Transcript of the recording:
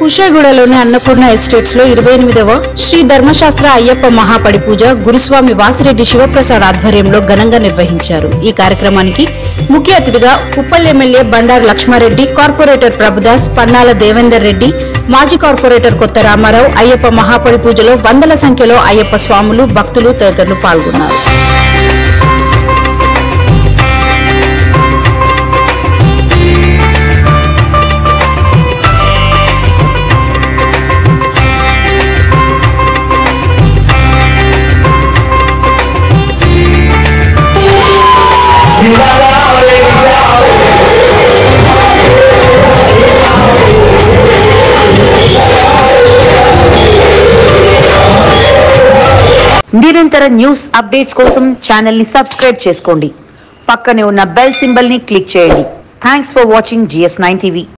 కుషాయిగూడలోని Annapurna estates లో 28వ శ్రీ ధర్మశాస్త్ర అయ్యప్ప మహాపడి పూజ గురుస్వామి వాసిరెడ్డి శివప్రసాద్ ఆధ్వర్యంలో ఘనంగా నిర్వహించారు. ఈ కార్యక్రమానికి ముఖ్య అతిథిగా ఉప్పల్ ఎమ్మెల్యే బండారు లక్ష్మారెడ్డి, కార్పొరేటర్ ప్రభుదాస్, పన్నాల దేవేందర్ రెడ్డి, మాజీ కార్పొరేటర్ కొత్త రామారావు, అయ్యప్ప మహాపడి పూజలో వందల సంఖ్యలో అయ్యప్ప స్వాములు, భక్తులు తదితరులు పాల్గొన్నారు. నిరంతర న్యూస్ అప్డేట్స్ కోసం ఛానల్ ని సబ్స్క్రైబ్ చేసుకోండి. పక్కనే ఉన్న బెల్ సింబల్ ని క్లిక్ చేయండి. Thanks for watching GS9 TV.